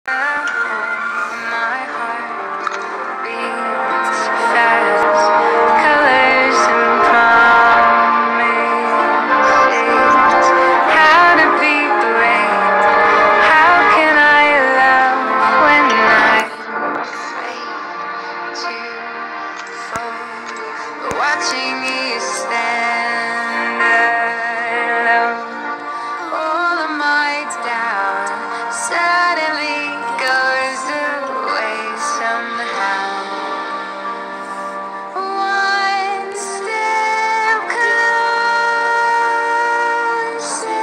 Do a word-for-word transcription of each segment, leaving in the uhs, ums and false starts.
My heart beats fast, colors and promises. How to be brave? How can I love when I'm afraid to fall? Watching you stand alone, all of my doubt suddenly goes away somehow. One step closer.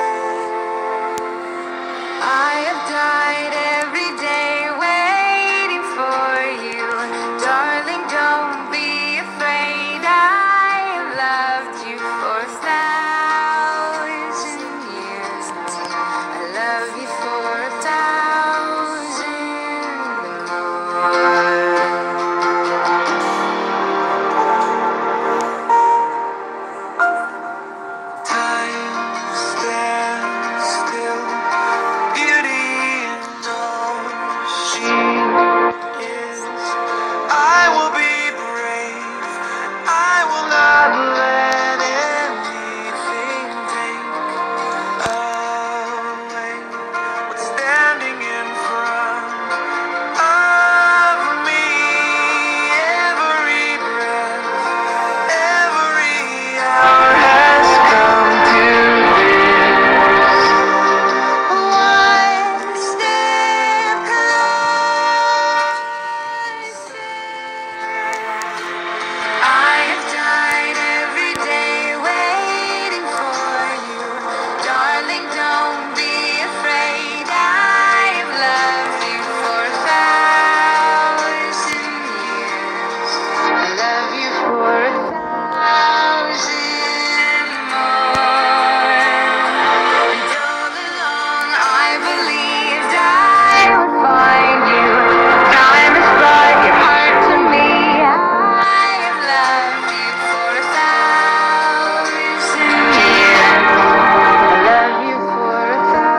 I have died every day waiting for you. Darling, don't be afraid. I have loved you for a thousand years. I love you for a thousand more. Time stands still, beauty in all she is. I will be brave, I will not let anything take away what's standing in front of me. Every breath, every hour has come to this. One step closer. I have died every day waiting for you. Darling, don't be afraid. I have loved you for a thousand years. I love you for a thousand more. And all along I believed I would find you. Time has brought your heart to me. I have loved you for a thousand years. I love you for a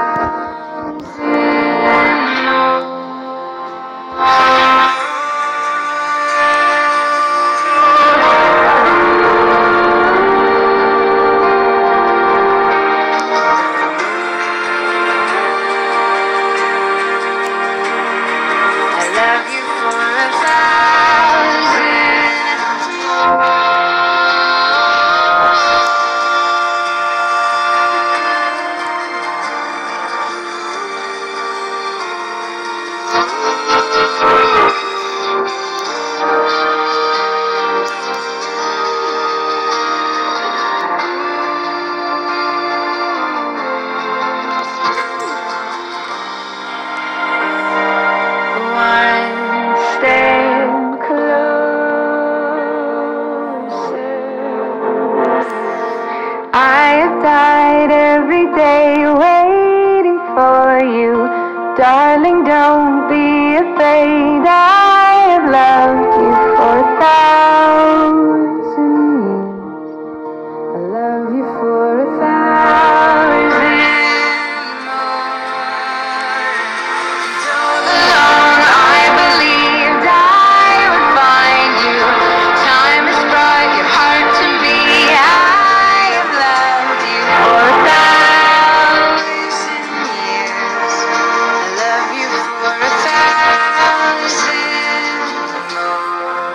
thousand more. I love you for a thousand more. One step closer. I have died every day waiting for you. Darling, don't be afraid. I have loved you for a thousand years. I love you for a thousand more. And all along I believed I would find you. Time has brought your heart to me. I have loved you for a thousand years. I love you for a thousand more.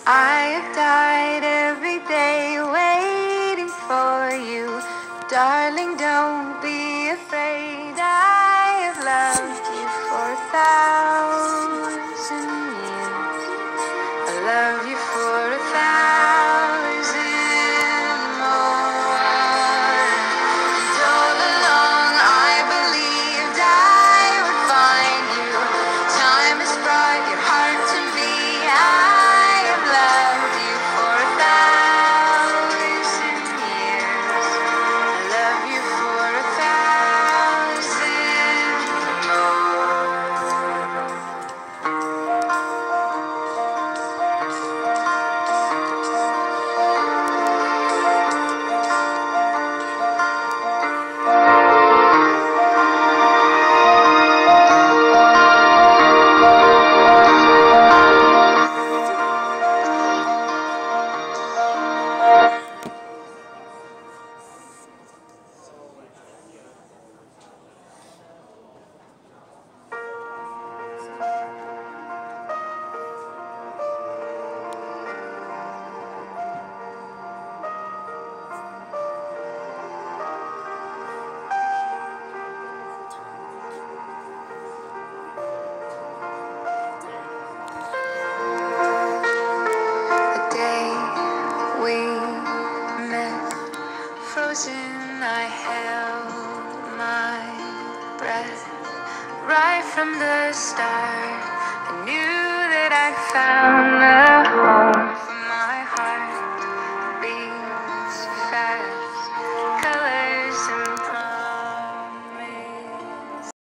I have died every day waiting for you. Darling, don't be afraid. I have loved you for a thousand years. I love you for a thousand more. And all along I believed I would find you. Time has brought your heart to me. I have loved you for a thousand years. I love you for a thousand frozen, I held my breath. Right from the start, I knew that I'd found the home